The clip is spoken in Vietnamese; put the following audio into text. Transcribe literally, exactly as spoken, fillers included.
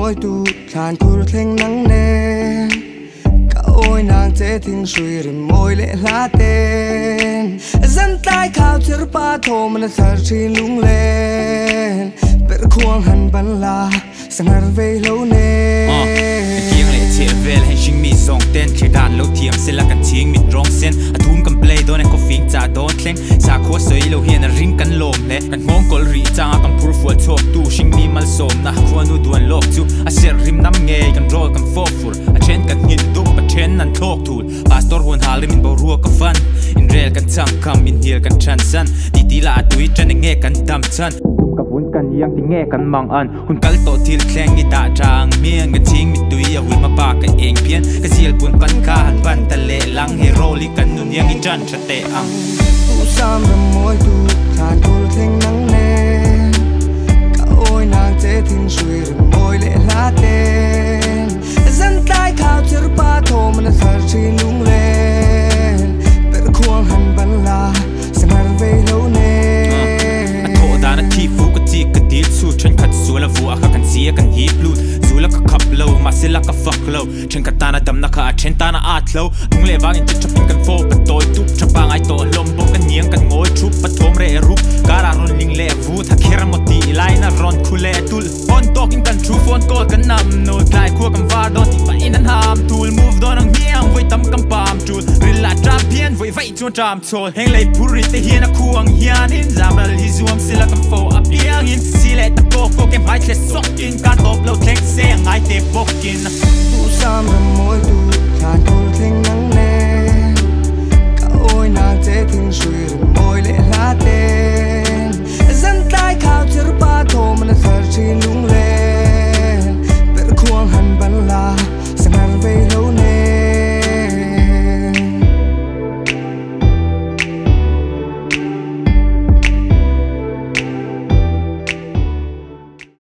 môi tu than cur theng nắng nè cả ôi nàng chế thinh suy rìm môi lệ lá tên dân tai khao chữ ba thô mà thở chi lung lên bể khuang hằn bắn la sanghar VAIHLO nè kiêng lệ chế về hành trình mi song tên khi đàn lâu thiềm sẽ là căn chiêng mi rong sen à thun cầm play đôi này có phím trả đôi khen xa khóa sấy lâu hiền à ring căn lồm lệ căn ngón col rì trang à căn pur phù chọc tu sinh mi mal som na khua nu duan lok chu à ser rim nam nghe căn roll căn phô phur à chen căn nhịn đúc à chen nan thok thul pastor huân hal rim in bầu rùa cả fan in rel căn chang kam in hiel căn chan san đi đi là tuổi chân nghe căn đam chan cả vốn căn yang thì nghe căn mang an hun kal to thil khleng ni ta trang mieng căn ching mi tui à hui ma ba cái eng pian cái ziel bun căn ka han ban ta lệ lang hero li căn nun yang i chan chate ang tu sam ram môi tu than cur theng nắng nè cả ôi nàng chế thinh suy rìm môi lệ lá tên dân tai khao chữ ba thô mà thở chi lung lên bể khuang hằn bắn la sanghar VAIHLO nè thô đa na thi phú cái chi cái deal su chân khát su là vua khát căn xia căn hip blood su là cái khắp lâu mà sẽ là cái fuck lâu chân khát ta na đâm na khát chân ta na át lâu đúng lẽ vang in chất chụp in căn phô bắt tôi tụp chụp bang ai tổ lom bông căn nhang căn ngồi chụp bắt thôm rễ rúp gara ron ling lệ vu thà khéo một tí lại na ron khule tul on talking căn true phone call căn nằm nồi lại khua căn va đón tí phải in anh ham tool move đón ang nhang với tấm căn palm tool relax trap hiền với vậy chuột trạm trôi hang lệ puri te hiền na khuang hiền in giảm là li zoom sẽ là căn phô áp hiang in si lệ ta cô cô kem hai chết sốc in căn top lâu thèn xe ngay te bốc in tu sam ram môi tu than cur theng nắng